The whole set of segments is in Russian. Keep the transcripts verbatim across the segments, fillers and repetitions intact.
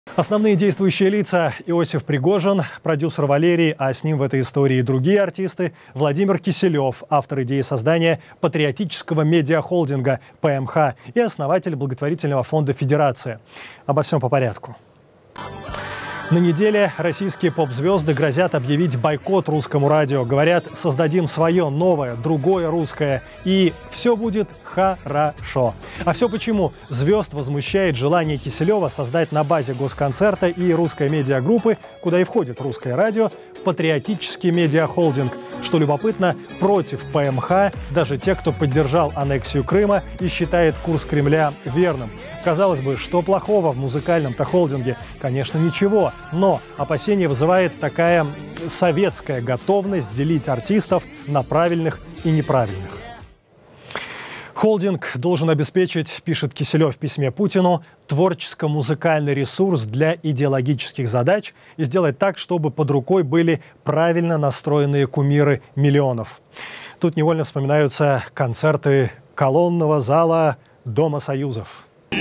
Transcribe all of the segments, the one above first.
Основные действующие лица: Иосиф Пригожин, продюсер Валерий, а с ним в этой истории и другие артисты, Владимир Киселев, автор идеи создания патриотического медиахолдинга Пэ Эм Ха и основатель благотворительного фонда «Федерация». Обо всем по порядку. На неделе российские поп-звезды грозят объявить бойкот русскому радио. Говорят, создадим свое, новое, другое русское, и все будет хорошо. А все почему? Звезд возмущает желание Киселева создать на базе Госконцерта и русской медиагруппы, куда и входит русское радио, патриотический медиахолдинг. Что любопытно, против Пэ Эм Ха даже те, кто поддержал аннексию Крыма и считает курс Кремля верным. Казалось бы, что плохого в музыкальном-то холдинге? Конечно, ничего. Но опасения вызывает такая советская готовность делить артистов на правильных и неправильных. Холдинг должен обеспечить, пишет Киселев в письме Путину, творческо-музыкальный ресурс для идеологических задач и сделать так, чтобы под рукой были правильно настроенные кумиры миллионов. Тут невольно вспоминаются концерты колонного зала Дома Союзов. И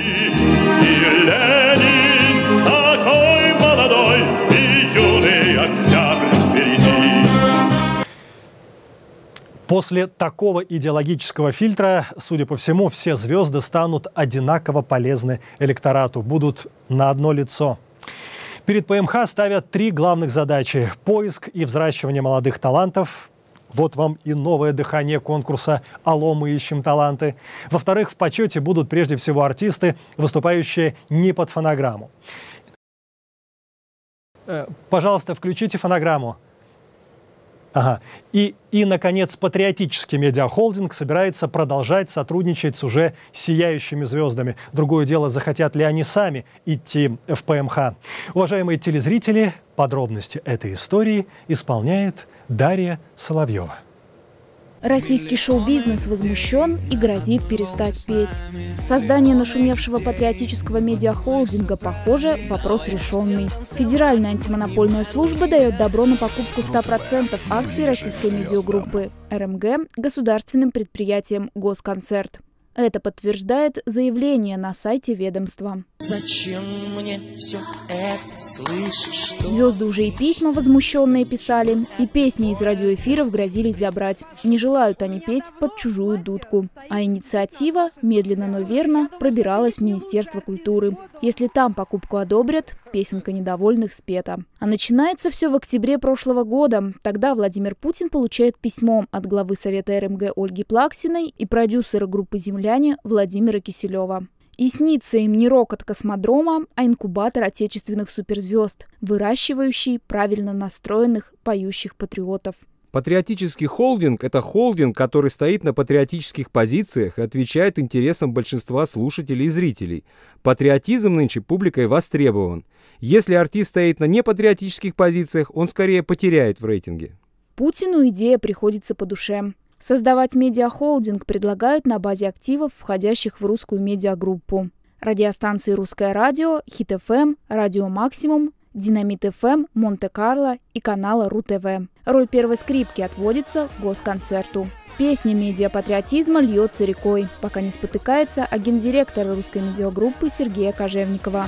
Ленин такой молодой, и юный Октябрь впереди. После такого идеологического фильтра, судя по всему, все звезды станут одинаково полезны электорату, будут на одно лицо. Перед Пэ Эм Ха ставят три главных задачи: поиск и взращивание молодых талантов. Вот вам и новое дыхание конкурса «Алло, мы ищем таланты». Во-вторых, в почете будут прежде всего артисты, выступающие не под фонограмму. Э, пожалуйста, включите фонограмму. Ага. И, и, наконец, патриотический медиахолдинг собирается продолжать сотрудничать с уже сияющими звездами. Другое дело, захотят ли они сами идти в Пэ Эм Ха. Уважаемые телезрители, подробности этой истории исполняет Дарья Соловьева. Российский шоу-бизнес возмущен и грозит перестать петь. Создание нашумевшего патриотического медиахолдинга, похоже, вопрос решенный. Федеральная антимонопольная служба дает добро на покупку ста процентов акций российской медиагруппы Эр Эм Гэ государственным предприятием «Госконцерт». Это подтверждает заявление на сайте ведомства. Зачем мне все это слышишь? Что... Звезды уже и письма возмущенные писали, и песни из радиоэфиров грозились забрать. Не желают они петь под чужую дудку. А инициатива, медленно, но верно, пробиралась в Министерство культуры. Если там покупку одобрят, песенка недовольных спета. А начинается все в октябре прошлого года. Тогда Владимир Путин получает письмо от главы Совета Эр Эм Гэ Ольги Плаксиной и продюсера группы «Земляне» Владимира Киселева. И снится им не рокот космодрома, а инкубатор отечественных суперзвезд, выращивающий правильно настроенных, поющих патриотов. Патриотический холдинг – это холдинг, который стоит на патриотических позициях и отвечает интересам большинства слушателей и зрителей. Патриотизм нынче публикой востребован. Если артист стоит на непатриотических позициях, он скорее потеряет в рейтинге. Путину идея приходится по душе. Создавать медиахолдинг предлагают на базе активов, входящих в русскую медиагруппу. Радиостанции «Русское радио», «Хит Эф Эм», «Радио Максимум», «Динамит Эф Эм», «Монте-Карло» и канала РУ Тэ Вэ. Роль первой скрипки отводится Госконцерту. Песня медиапатриотизма льется рекой, пока не спотыкается агент директора русской медиагруппы Сергея Кожевникова.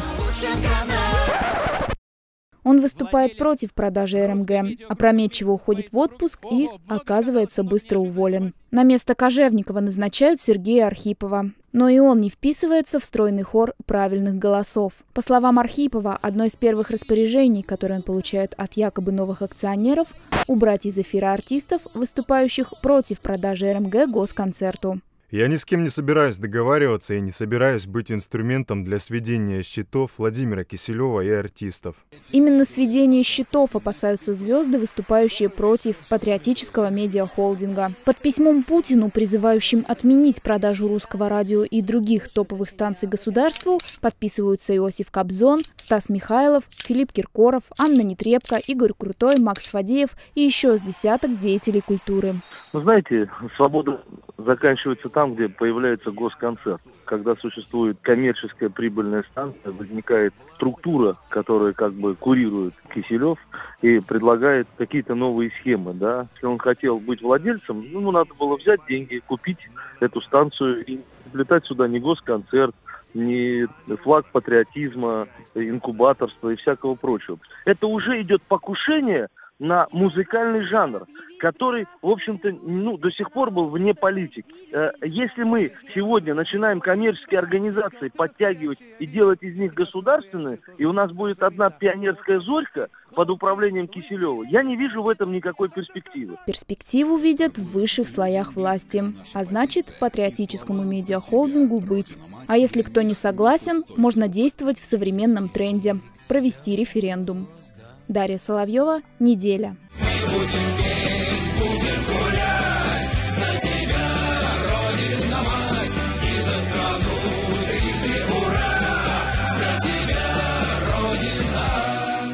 Он выступает против продажи Эр Эм Гэ, опрометчиво уходит в отпуск и, оказывается, быстро уволен. На место Кожевникова назначают Сергея Архипова. Но и он не вписывается в стройный хор правильных голосов. По словам Архипова, одно из первых распоряжений, которые он получает от якобы новых акционеров, убрать из эфира артистов, выступающих против продажи Эр Эм Гэ Госконцерту. Я ни с кем не собираюсь договариваться и не собираюсь быть инструментом для сведения счетов Владимира Киселева и артистов. Именно сведение счетов опасаются звезды, выступающие против патриотического медиахолдинга. Под письмом Путину, призывающим отменить продажу русского радио и других топовых станций государству, подписываются Иосиф Кобзон, Стас Михайлов, Филипп Киркоров, Анна Нетребко, Игорь Крутой, Макс Фадеев и еще с десяток деятелей культуры. Вы знаете, свобода заканчивается там, где появляется Госконцерт. Когда существует коммерческая прибыльная станция, возникает структура, которая как бы курирует Киселев и предлагает какие-то новые схемы. Да? Если он хотел быть владельцем, ему надо было взять деньги, купить эту станцию и летать сюда не Госконцерт, ни флаг патриотизма, инкубаторства и всякого прочего. Это уже идет покушение на музыкальный жанр, который, в общем-то, ну, до сих пор был вне политики. Если мы сегодня начинаем коммерческие организации подтягивать и делать из них государственные, и у нас будет одна пионерская зорька под управлением Киселева, я не вижу в этом никакой перспективы. Перспективу видят в высших слоях власти, а значит, патриотическому медиахолдингу быть. А если кто не согласен, можно действовать в современном тренде – провести референдум. Дарья Соловьева, «Неделя». Мы будем